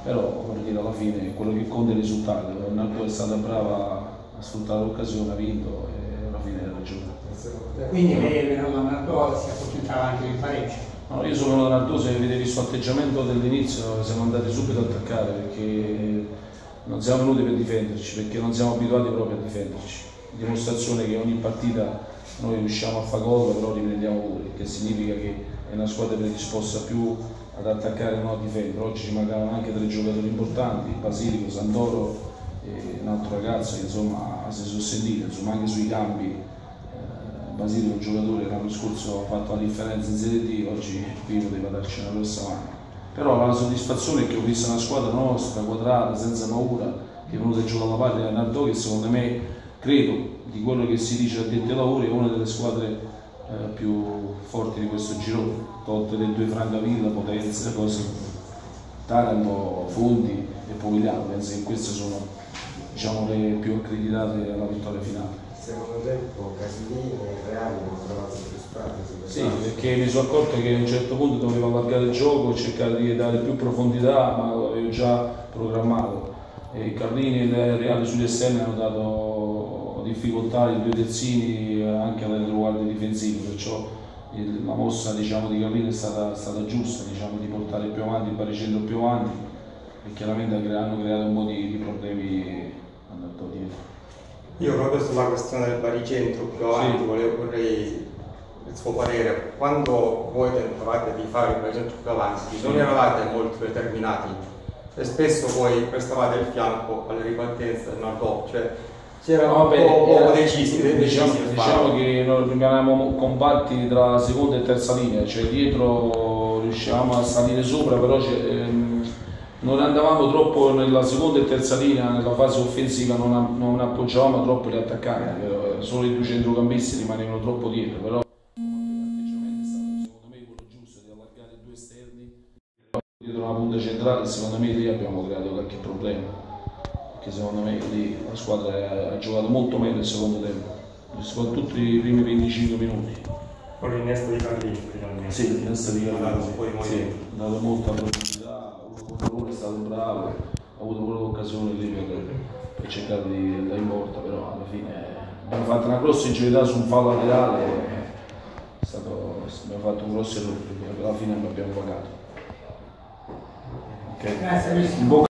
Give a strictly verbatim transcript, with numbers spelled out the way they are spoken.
però per dire, alla fine quello che conta è il risultato. Nardò è stata brava a sfruttare l'occasione, ha vinto e alla fine ha ragione. Quindi lei la Nardò si accontentava anche del pareggio? No, io sono Nardò, se avete visto l'atteggiamento dell'inizio siamo andati subito ad attaccare perché non siamo venuti per difenderci, perché non siamo abituati proprio a difenderci. Dimostrazione che ogni partita noi riusciamo a fare gol, però riprendiamo pure, che significa che è una squadra predisposta più ad attaccare e non a difendere. Oggi ci mancavano anche tre giocatori importanti, Basilico, Santoro e un altro ragazzo che insomma si sono sentiti, insomma anche sui cambi. Eh, Basilico è un giocatore che l'anno scorso ha fatto la differenza in Serie D, oggi qui poteva darci una grossa mano. Però la soddisfazione è che ho visto una squadra nostra, quadrata, senza paura, che è venuta a giocare alla parte della Nardò, che secondo me, credo, di quello che si dice addetti ai lavori, è una delle squadre eh, più forti di questo girone, tolte le due Francavilla, Potenza, cose, Taranto, Fondi e Pomigliano. Penso che queste sono, diciamo, le più accreditate alla vittoria finale. Secondo tempo Casilini e Reali non trovato più spazio? Sì, perché mi sono accorto che a un certo punto dovevo allargare il gioco e cercare di dare più profondità, ma l'avevo già programmato. E Carlini e il Reale sugli esterni hanno dato difficoltà ai due terzini anche alle guardie difensive, perciò il, la mossa, diciamo, di Carlini è stata, stata giusta, diciamo, di portare più avanti il baricentro più avanti, e chiaramente hanno creato un po' di, di problemi andato dietro. Io proprio sulla questione del baricentro più avanti, sì, volevo, vorrei il suo parere. Quando voi tentavate di fare il baricentro più avanti, non eravate molto determinati e spesso poi prestavate il fianco alle ripartenze del Nardò, cioè c'erano un po' poco decisi, diciamo, decisi diciamo che noi rimaniamo compatti tra la seconda e terza linea, cioè dietro riuscivamo a salire sopra, però ehm, non andavamo troppo nella seconda e terza linea, nella fase offensiva non, non appoggiavamo troppo gli attaccanti, solo i due centrocampisti rimanevano troppo dietro, però l'atteggiamento è stato secondo me quello giusto, di allargare i due esterni dietro una punta centrale. Secondo me lì abbiamo creato qualche problema, perché secondo me lì la squadra ha giocato molto meglio il secondo tempo, soprattutto i primi venticinque minuti. Con l'innesto di Carlini finalmente. Sì, l'innesto di Carlini, sì, ha dato molta profondità, uno è stato bravo, ha avuto pure l'occasione lì per, per cercare di andare in porta, però alla fine abbiamo fatto una grossa ingenuità su un fallo laterale, è stato, abbiamo fatto un grosso errore, alla fine non abbiamo pagato. Okay. Grazie.